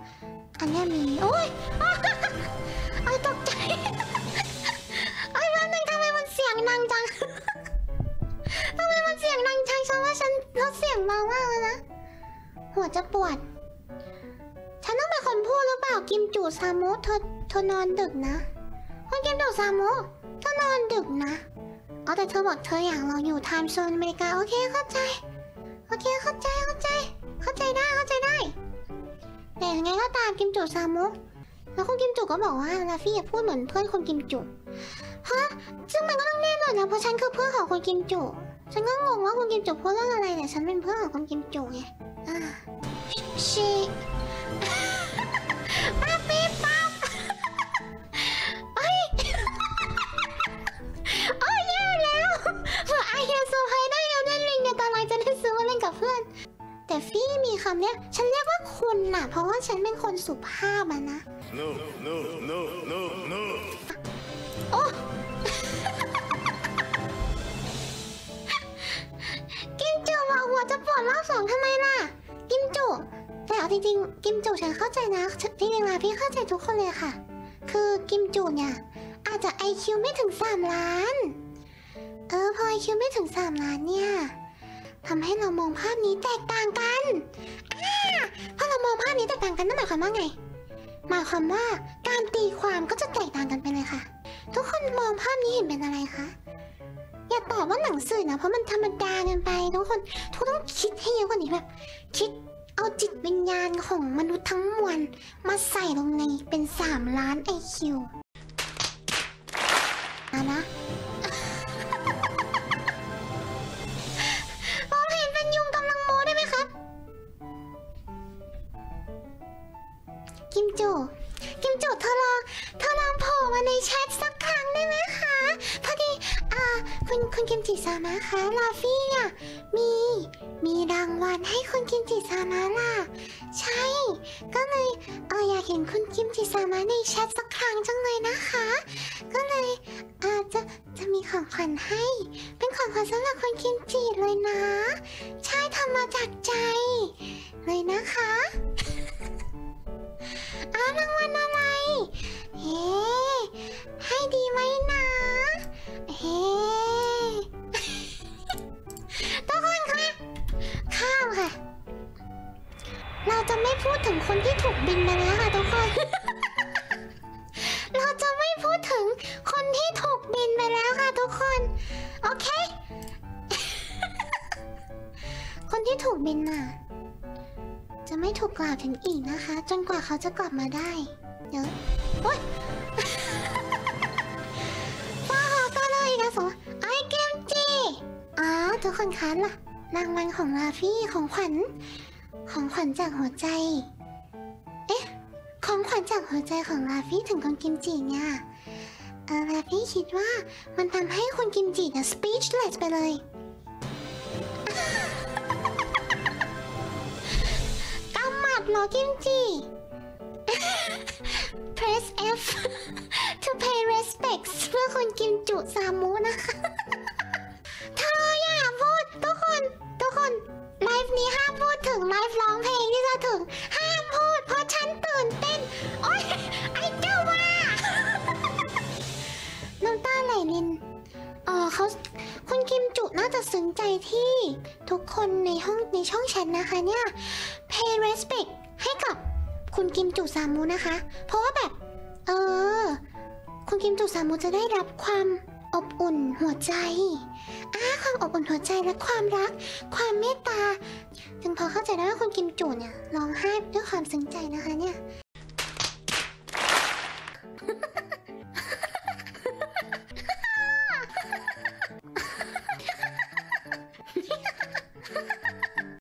อันนี้มีโอ้ยเอาตกใจไอ้บ้านนึงทำไมมันเสียงดังจังทำไมมันเสียงดังจังฉันว่าฉันลดเสียงเบามากเลยนะหัวจะปวดฉันต้องเป็นคนพูดหรือเปล่ากิมจูซามุเธอนอนดึกนะคุณกิมจูซามุเธอนอนดึกนะเอาแต่เธอบอกเธออยากเราอยู่ไทม์โซนอเมริกาโอเคเข้าใจโอเคเข้าใจได้แต่ยังไงก็ตามกิมจูซามุแล้วคุณกิมจูก็บอกว่าลาฟี่อยากพูดเหมือนเพื่อนคุณกิมจูฮะซึ่งมันก็ต้องแน่นอนนะเพราะฉันคือเพื่อนของคุณกิมจูฉันก็งงว่าคุณกิมจูพูดเรื่องอะไรแต่ฉันเป็นเพื่อนของคุณกิมจูไงชีป๊าปี๊บป๊าโอ้ยแย่แล้วเผื่อไอเฮียโซไฮได้เอาเล่นลิงในตอนไรจะได้ซื้อมาเล่นกับเพื่อนแต่ฟี่มีคำเนี้ยฉันเรียกว่าคุณน่ะเพราะว่าฉันเป็นคนสุภาพอะนะ no โอ้กิมจูบอกหัวจะปวดรอบสองทำไมล่ะกิมจูแต่เอาจริงๆกิมจูฉันเข้าใจนะจริงๆนะพี่เข้าใจทุกคนเลยค่ะคือกิมจูเนี่ยอาจจะ IQ ไม่ถึง3 ล้านพอ IQ ไม่ถึง3 ล้านเนี่ยทำให้เรามองภาพนี้แตกต่างกันพอเรามองภาพนี้แตกต่างกันนั่นหมายความว่าไงหมายความว่าการตีความก็จะแตกต่างกันไปเลยค่ะทุกคนมองภาพนี้เห็นเป็นอะไรคะอย่าตอบว่าหนังสือนะเพราะมันธรรมดาเกินไปทุกคนต้องคิดให้เยอะกว่านี้แบบคิดเอาจิตวิญญาณของมนุษย์ทั้งมวลมาใส่ลงในเป็น3 ล้าน IQ นะมองเห็นเป็นยุงกำลังโมได้ไหมครับกิมจูเธอลองโผล่มาในแชทสักครั้งได้ไหมคะพอดีคุณกิมจิซามะคะลาฟี่อ่ะมีรางวัลให้คุณกิมจิซามะล่ะใช่ก็เลยอยากเห็นคุณกิมจิซามะในแชทสักครั้งจังเลยนะคะก็เลยจะมีของขวัญให้เป็นของขวัญสำหรับคุณกิมจิเลยนะใช่ทำมาจากใจเลยนะคะรางวัลอะไรให้ดีไหมนะทุกคนคะข้าวค่ะเราจะไม่พูดถึงคนที่ถูกบินไปแล้วค่ะทุกคน เราจะไม่พูดถึงคนที่ถูกบินไปแล้วค่ะทุกคนโอเค คนที่ถูกบินน่ะจะไม่ถูกกล่าวถึงอีกนะคะจนกว่าเขาจะกลับมาได้เดี๋ยวโอ๊ยฟ้าหอก็เลยนะสมไอเกมจีทุกคนคะล่ะรางวัลของลาฟี่ของขวัญจากหัวใจของขวัญจากหัวใจของลาฟี่ถึงคุณกิมจิเนี่ยลาฟี่คิดว่ามันทำให้คุณกิมจิเนี่ย speechless ไปเลยหรอกิมจิ press F to pay respects เพื่อคุณกิมจุซามุนะคะเธออย่าพูดทุกคนไลฟ์นี้ห้ามพูดถึงไลฟ์ร้องเพลงที่จะถึงห้ามพูดเพราะฉันตื่นเต้นโอ๊ยไอ้เจ้าว่าน้ำตาไหลลินคุณกิมจุน่าจะซึ้งใจที่ทุกคนในช่องแชทนะคะเนี่ย pay respect ให้กับคุณกิมจุซามุนะคะเพราะว่าแบบคุณกิมจุซามุจะได้รับความอบอุ่นหัวใจความอบอุ่นหัวใจและความรักความเมตตาจึงพอเข้าใจได้ว่าคุณกิมจุเนี่ยร้องไห้ด้วยความซึ้งใจนะคะเนี่ย